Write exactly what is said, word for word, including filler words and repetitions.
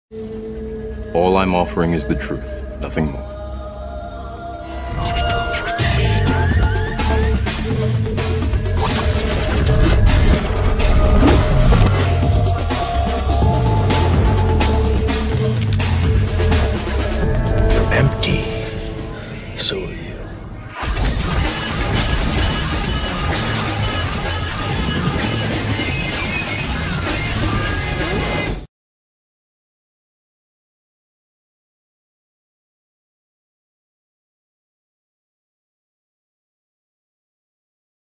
All I'm offering is the truth, nothing more.